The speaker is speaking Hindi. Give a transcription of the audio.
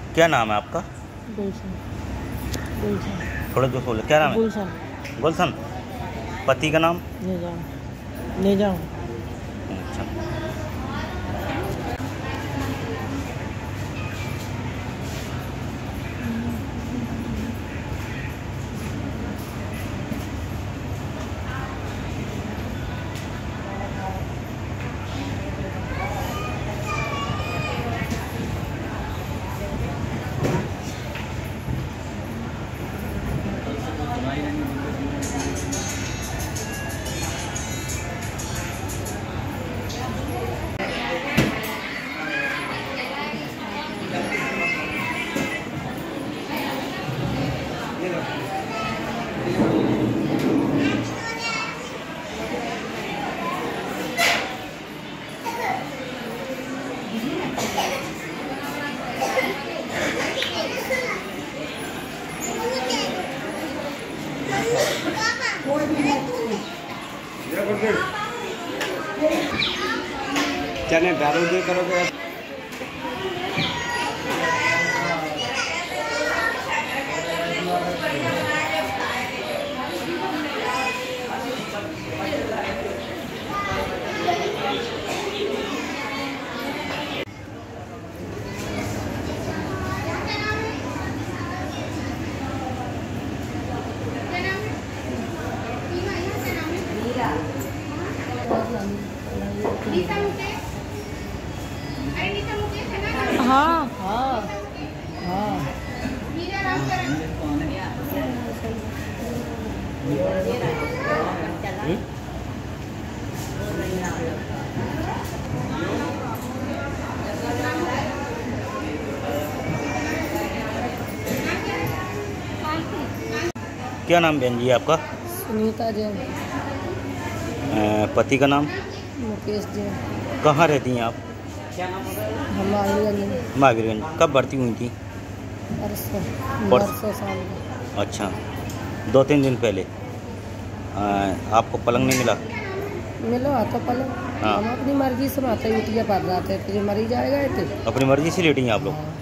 क्या नाम है आपका? गुलशन। गुलशन। थोड़ा जो बोले, क्या नाम है? गुलशन। गुलशन। पति का नाम? निजाम। निजाम। अच्छा। चने डालोगे करोगे? हाँ हाँ हाँ। क्या नाम बहन जी आपका? सुनीता जैन। पति का नाम? मुकेश जैन। कहाँ रहती हैं आप? हम महावीरगंज। महावीरगंज। कब भर्ती हुई थी? परसों साल में। अच्छा, 2-3 दिन पहले। आपको पलंग नहीं मिला? मिलो तो पलंग। हाँ। हम अपनी मर्जी से माता उठिया पड़ रहा थे, तो जो मरी जाएगा तो अपनी मर्जी से लेटी हैं आप लोग? हाँ।